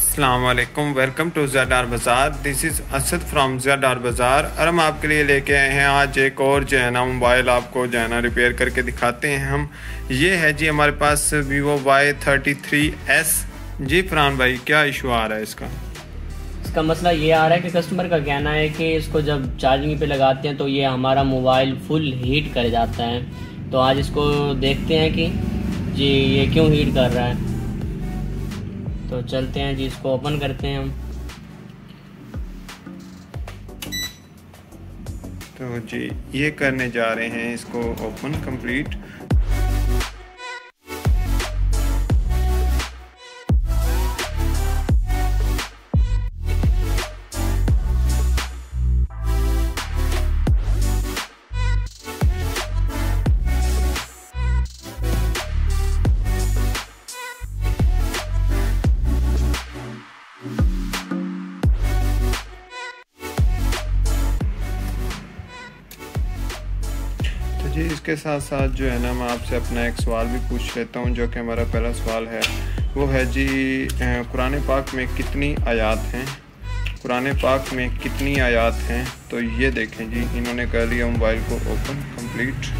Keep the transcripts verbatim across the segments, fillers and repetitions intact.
अस्सलाम वालेकुम, welcome to Zedar Bazaar. This is Asad from Zedar Bazaar और हम आपके लिए लेके आए हैं आज एक और जो है ना मोबाइल आपको जो है ना रिपेयर करके दिखाते हैं हम। ये है जी हमारे पास Vivo Y thirty three S. जी फरहान भाई, क्या इशू आ रहा है इसका? इसका मसला ये आ रहा है कि कस्टमर का कहना है कि इसको जब चार्जिंग पे लगाते हैं तो ये हमारा मोबाइल फुल हीट कर जाता है। तो आज इसको देखते हैं कि जी ये क्यों हीट कर रहा है। तो चलते हैं जी, इसको ओपन करते हैं हम। तो जी ये करने जा रहे हैं इसको ओपन कंप्लीट। जी इसके साथ साथ जो है ना मैं आपसे अपना एक सवाल भी पूछ लेता हूँ, जो कि हमारा पहला सवाल है वो है जी कुरान पाक में कितनी आयात हैं? कुरान पाक में कितनी आयात हैं? तो ये देखें जी, इन्होंने कर लिया मोबाइल को ओपन कंप्लीट।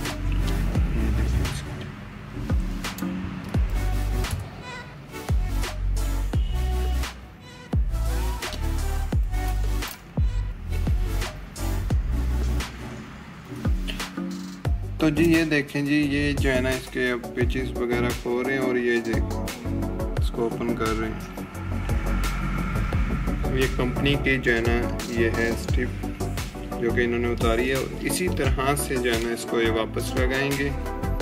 तो जी ये देखें जी, ये जो है ना इसके अब पेचेस वगैरह खो रहे हैं और ये देखो इसको ओपन कर रहे हैं। ये कंपनी की जो है ना ये है स्ट्रिप जो कि इन्होंने उतारी है, और इसी तरह से जो है ना इसको ये वापस लगाएंगे।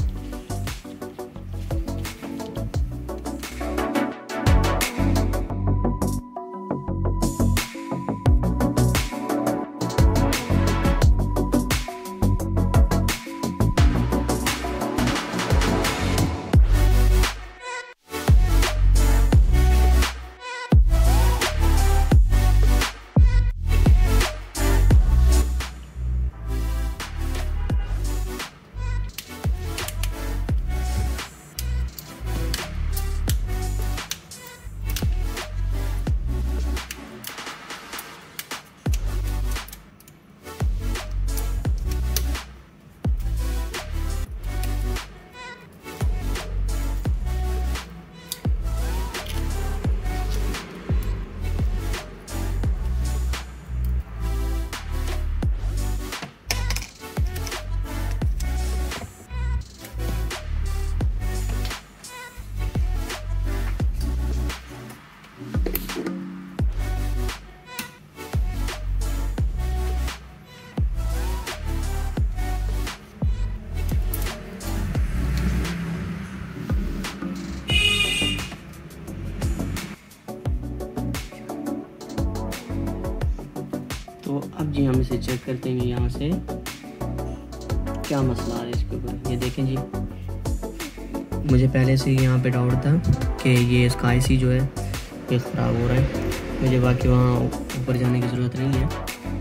तो अब जी हम इसे चेक करते हैं यहाँ से क्या मसला है इसके ऊपर। ये देखें जी, मुझे पहले से यहाँ पे डाउट था कि ये इसका आईसी जो है ये ख़राब हो रहा है। मुझे बाकी वहाँ ऊपर जाने की ज़रूरत नहीं है,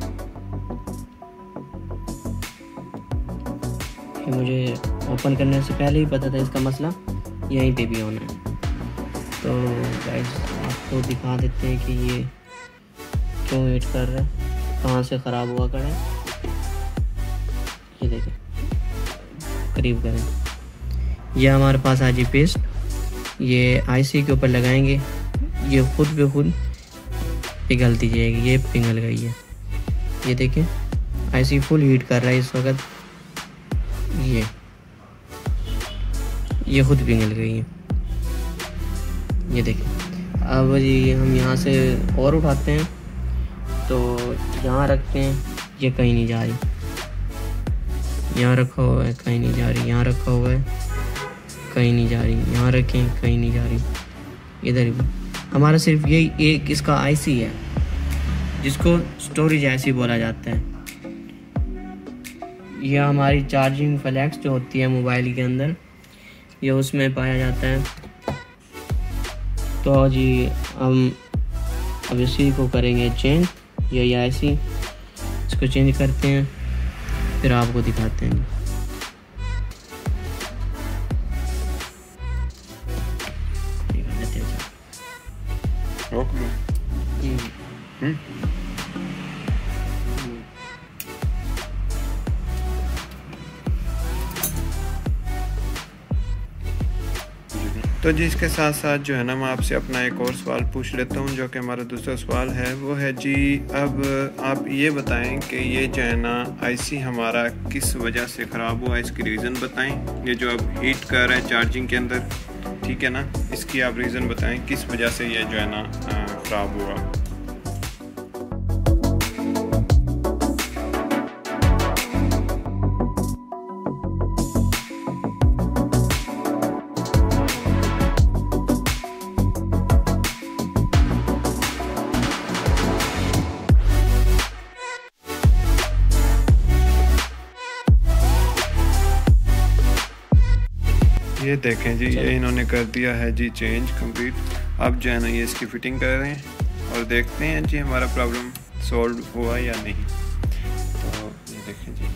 कि मुझे ओपन करने से पहले ही पता था इसका मसला यहीं पे भी होना है। तो गाइस आपको दिखा देते हैं कि ये क्यों वेट कर रहा है, कहाँ से ख़राब हुआ करें। ये देखें, करीब करें। ये हमारे पास आज पेस्ट, ये आईसी के ऊपर लगाएंगे, ये खुद पे खुद पिघलती जाएगी। ये पिघल गई है, ये देखें आईसी फुल हीट कर रहा है इस वक्त। ये ये खुद पिघल गई है, ये देखें। अब जी हम यहाँ से और उठाते हैं, तो यहाँ रखते हैं, ये कहीं नहीं जा रही। यहाँ रखा हुआ है, कहीं नहीं जा रही। यहाँ रखा हुआ है, कहीं नहीं जा रही। यहाँ रखें, कहीं नहीं जा रही। इधर भी हमारा सिर्फ यही एक इसका आईसी है, जिसको स्टोरेज आईसी बोला जाता है। यह हमारी चार्जिंग फ्लैक्स जो होती है मोबाइल के अंदर, ये उसमें पाया जाता है। तो जी हम अब इसी को करेंगे चेंज। यही आईसी, इसको चेंज करते हैं, फिर आपको दिखाते हैं। ओके। हुँ? तो जी इसके साथ साथ जो है ना मैं आपसे अपना एक और सवाल पूछ लेता हूँ, जो कि हमारा दूसरा सवाल है। वो है जी, अब आप ये बताएं कि ये जो है ना आईसी हमारा किस वजह से ख़राब हुआ, इसकी रीज़न बताएं। ये जो अब हीट कर रहा है चार्जिंग के अंदर, ठीक है ना, इसकी आप रीज़न बताएं किस वजह से ये जो है ना ख़राब हुआ। ये देखें जी, ये इन्होंने कर दिया है जी चेंज कंप्लीट। अब जो है ना ये इसकी फिटिंग कर रहे हैं और देखते हैं जी हमारा प्रॉब्लम सॉल्व हुआ या नहीं। तो ये देखें जी,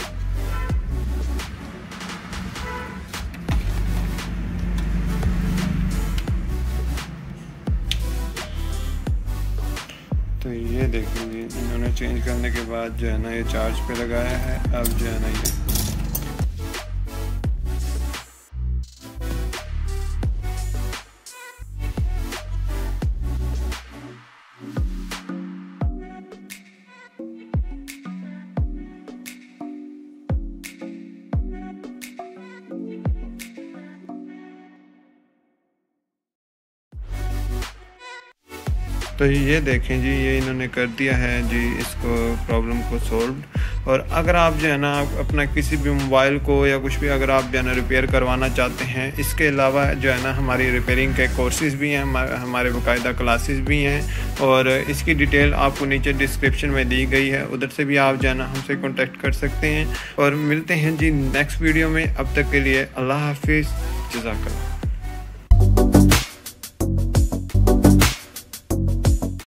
तो ये देखें जी इन्होंने चेंज करने के बाद जो है ना ये चार्ज पे लगाया है। अब जो है ना ये तो ये देखें जी, ये इन्होंने कर दिया है जी इसको प्रॉब्लम को सॉल्व। और अगर आप जो है ना अपना किसी भी मोबाइल को या कुछ भी अगर आप जो है ना रिपेयर करवाना चाहते हैं, इसके अलावा जो है ना हमारी रिपेयरिंग के कोर्सेज़ भी हैं, हमारे बाकायदा क्लासेस भी हैं, और इसकी डिटेल आपको नीचे डिस्क्रिप्शन में दी गई है, उधर से भी आप जो है ना हमसे कॉन्टेक्ट कर सकते हैं। और मिलते हैं जी नेक्स्ट वीडियो में। अब तक के लिए अल्लाह हाफिज़, जज़ाकल्लाह।